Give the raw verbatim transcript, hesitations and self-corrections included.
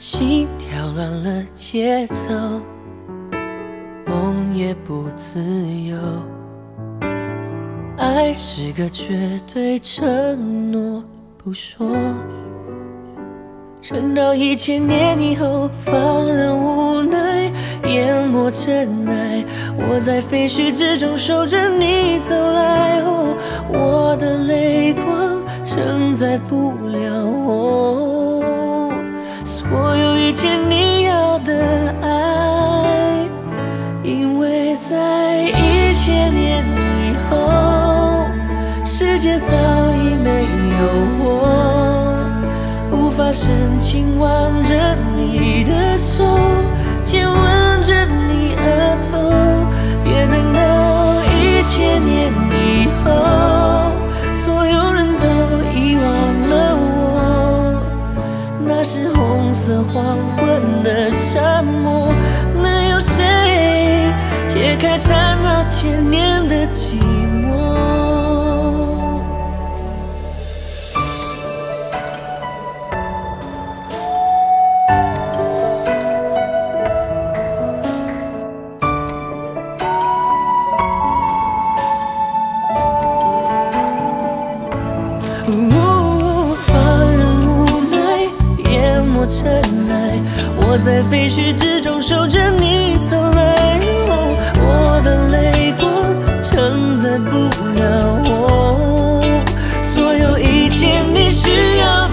心跳乱了节奏，梦也不自由。爱是个绝对承诺，不说。撑到一千年以后，放任无奈，淹没尘埃。我在废墟之中守着你走来，哦，我的泪光承载不了我所有一切你要的爱，因为在一千年以后，世界早已没有我，无法深情挽着你的手，亲吻着你额头。别等到一千年以后，所有人都遗忘了我，那是红色黄昏的沙漠，能有谁解开缠绕千年的寂寞？尘埃，我在废墟之中守着你走来，哦，我的泪光承载不了我所有一切你需要